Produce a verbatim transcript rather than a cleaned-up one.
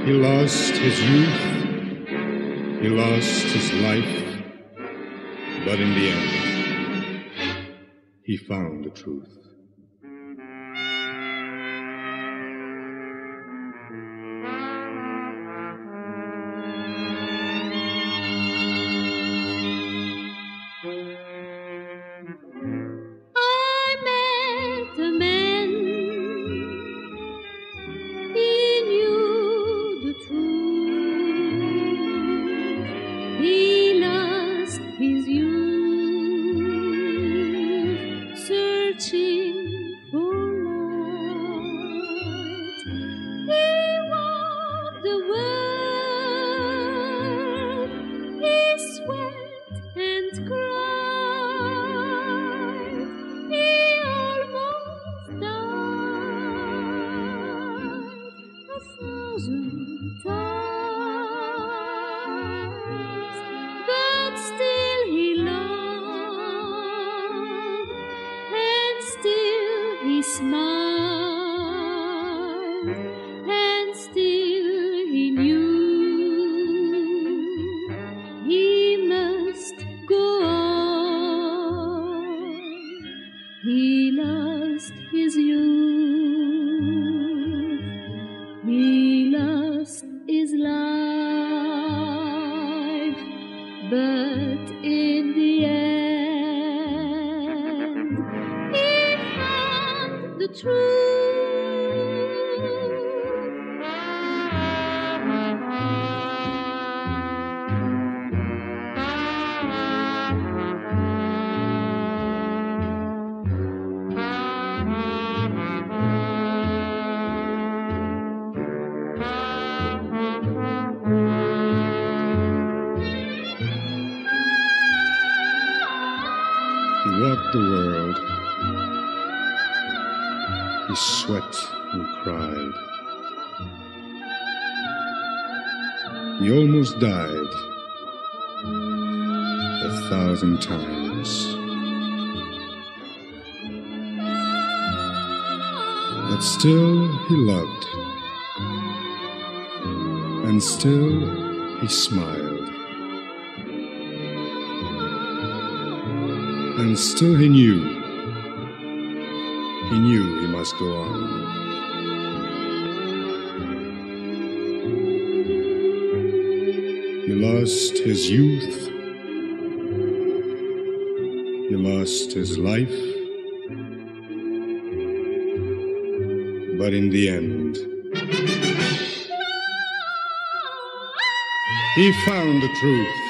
He lost his youth, he lost his life, but in the end, he found the truth. He walked the world, he sweat and cried, he almost died a thousand times, but still he loved, and still he smiled. And still he knew, he knew he must go on. He lost his youth, he lost his life, but in the end, he found the truth.